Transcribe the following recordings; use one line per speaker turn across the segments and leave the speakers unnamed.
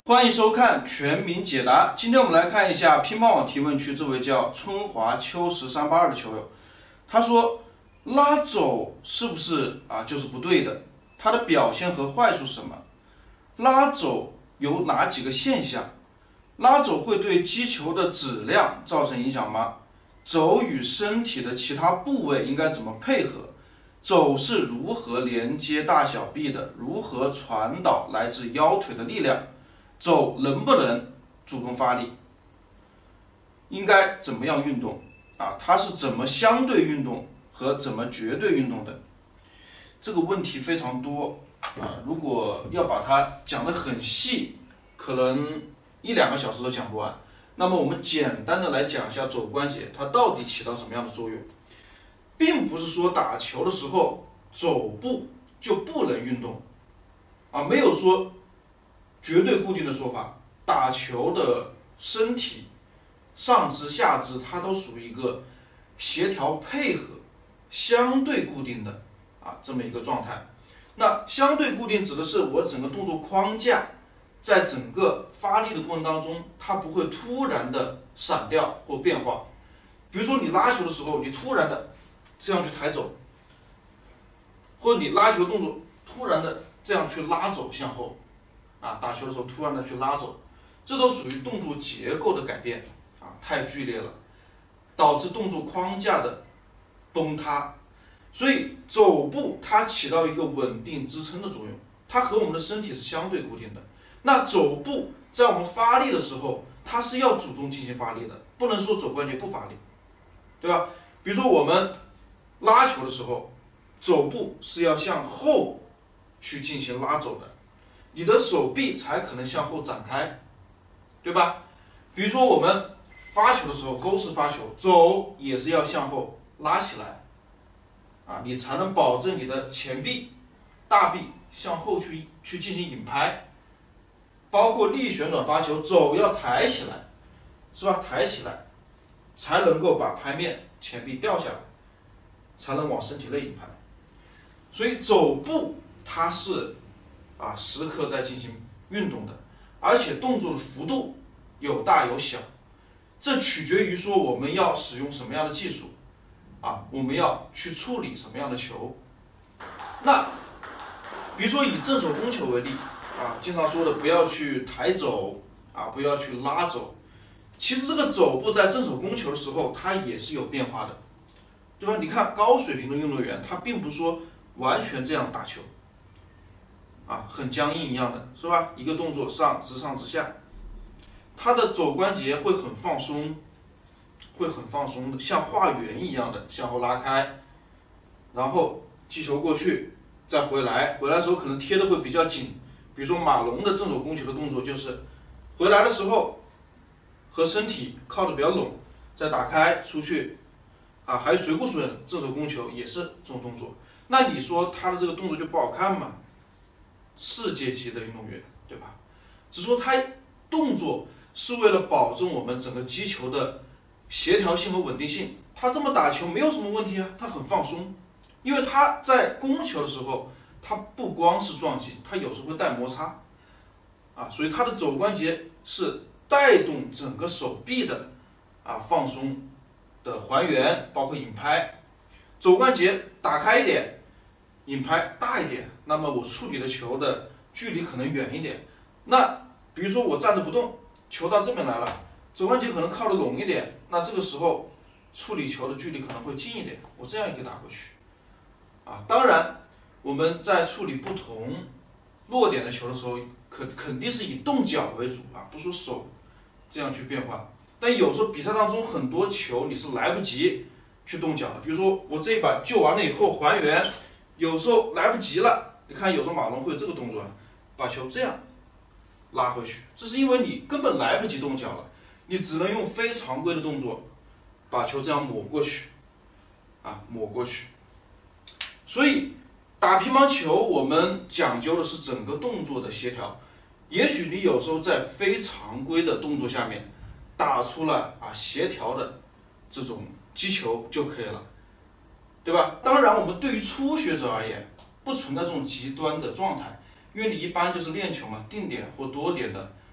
欢迎收看全民解答。今天我们来看一下乒乓网提问区这位叫春华秋1382的球友，他说拉走是不是就是不对的？它的表现和坏处是什么？拉走有哪几个现象？拉走会对击球的质量造成影响吗？肘与身体的其他部位应该怎么配合？肘是如何连接大小臂的？如何传导来自腰腿的力量？肘能不能主动发力？应该怎么样运动？它是怎么相对运动和怎么绝对运动的？这个问题非常多如果要把它讲得很细，可能1-2个小时都讲不完。那么我们简单的来讲一下肘关节，它到底起到什么样的作用？并不是说打球的时候肘部就不能运动没有说绝对固定的说法。打球的身体上肢下肢它都属于一个协调配合相对固定的这么一个状态。那相对固定指的是我整个动作框架在整个发力的过程当中，它不会突然的闪掉或变化。比如说你拉球的时候，你突然的这样去抬肘，或者你拉球的动作突然的这样去拉肘向后打球的时候突然的去拉肘，这都属于动作结构的改变太剧烈了，导致动作框架的崩塌。所以肘部它起到一个稳定支撑的作用，它和我们的身体是相对固定的。那肘部在我们发力的时候，它是要主动进行发力的，不能说肘关节不发力，对吧？比如说我们拉球的时候，肘部是要向后去进行拉肘的，你的手臂才可能向后展开，对吧？比如说我们发球的时候，勾式发球，肘也是要向后拉起来你才能保证你的前臂、大臂向后去进行引拍。包括力旋转发球，肘要抬起来，是吧？抬起来才能够把拍面前臂掉下来，才能往身体内引拍。所以肘部它是时刻在进行运动的，而且动作的幅度有大有小，这取决于说我们要使用什么样的技术我们要去处理什么样的球。那比如说以正手攻球为例经常说的不要去抬肘不要去拉肘。其实这个肘部在正手攻球的时候，它也是有变化的，对吧？你看高水平的运动员，他并不是说完全这样打球很僵硬一样的，是吧？一个动作上直下，他的肘关节会很放松，的，像画圆一样的向后拉开，然后击球过去，再回来的时候可能贴的会比较紧。比如说马龙的正手攻球的动作就是回来的时候和身体靠得比较拢，再打开出去还有水谷隼正手攻球也是这种动作。那你说他的这个动作就不好看吗？世界级的运动员，对吧？只说他动作是为了保证我们整个击球的协调性和稳定性，他这么打球没有什么问题他很放松。因为他在攻球的时候，他不光是撞击，他有时候会带摩擦所以他的肘关节是带动整个手臂的放松的还原，包括引拍。肘关节打开一点，引拍大一点，那么我处理的球的距离可能远一点。那比如说我站着不动，球到这边来了，肘关节可能靠得拢一点，那这个时候处理球的距离可能会近一点，我这样也可以打过去当然我们在处理不同落点的球的时候，肯定是以动脚为主不说手这样去变化。但有时候比赛当中很多球你是来不及去动脚的，比如说我这一把救完了以后还原，有时候来不及了。你看有时候马龙会有这个动作把球这样拉回去，这是因为你根本来不及动脚了，你只能用非常规的动作把球这样抹过去抹过去。所以打乒乓球我们讲究的是整个动作的协调。也许你有时候在非常规的动作下面打出了协调的这种击球就可以了，对吧？当然我们对于初学者而言不存在这种极端的状态，因为你一般就是练球嘛，定点或多点的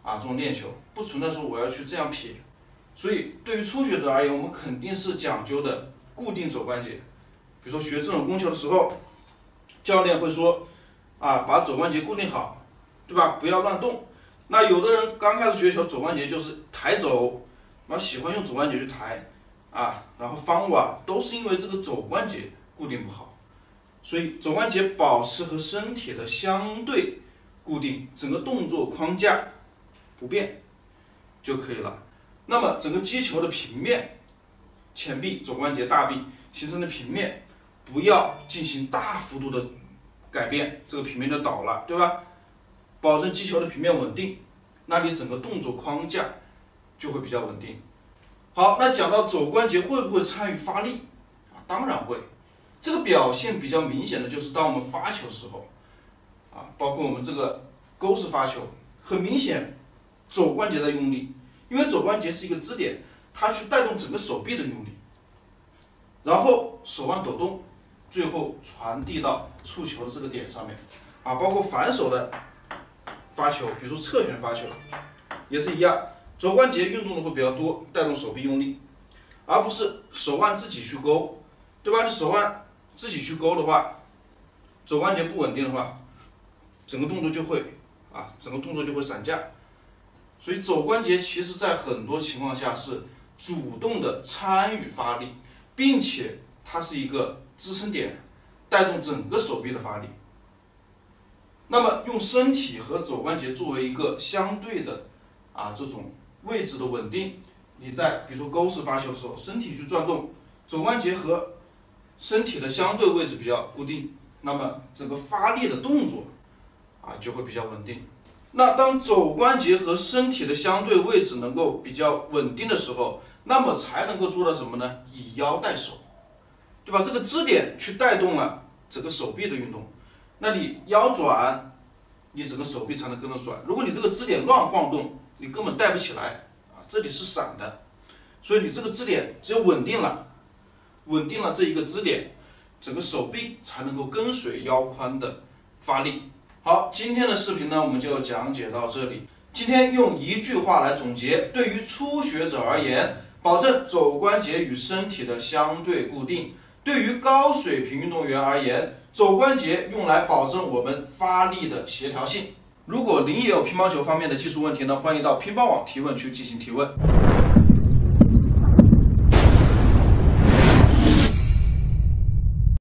这种链球，不存在说我要去这样撇。所以对于初学者而言，我们肯定是讲究的固定肘关节。比如说学这种攻球的时候，教练会说把肘关节固定好，对吧？不要乱动。那有的人刚开始学球，肘关节就是抬肘，喜欢用肘关节去抬然后翻瓦，都是因为这个肘关节固定不好。所以肘关节保持和身体的相对固定，整个动作框架不变就可以了。那么整个击球的平面，前臂、肘关节、大臂形成的平面，不要进行大幅度的改变，这个平面就倒了，对吧？保证击球的平面稳定，那你整个动作框架就会比较稳定。好，那讲到肘关节会不会参与发力当然会。这个表现比较明显的就是当我们发球的时候包括我们这个勾式发球，很明显肘关节在用力，因为肘关节是一个支点，它去带动整个手臂的用力，然后手腕抖动，最后传递到触球的这个点上面包括反手的发球，比如说侧旋发球也是一样，肘关节运动的会比较多，带动手臂用力，而不是手腕自己去勾，对吧？你手腕自己去勾的话，肘关节不稳定的话，整个动作就会散架。所以肘关节其实在很多情况下是主动的参与发力，并且它是一个支撑点，带动整个手臂的发力。那么用身体和肘关节作为一个相对的这种位置的稳定，你在比如说勾式发球的时候，身体去转动，肘关节和身体的相对位置比较固定，那么整个发力的动作就会比较稳定。那当肘关节和身体的相对位置能够比较稳定的时候，那么才能够做到什么呢？以腰带手，对吧？这个支点去带动了整个手臂的运动，那你腰转，你整个手臂才能跟着转。如果你这个支点乱晃动，你根本带不起来这里是散的。所以你这个支点只有稳定了这一个支点，整个手臂才能够跟随腰宽的发力。好，今天的视频呢，我们就讲解到这里。今天用一句话来总结：对于初学者而言，保证肘关节与身体的相对固定；对于高水平运动员而言，肘关节用来保证我们发力的协调性。如果您也有乒乓球方面的技术问题呢，欢迎到乒乓网提问区进行提问。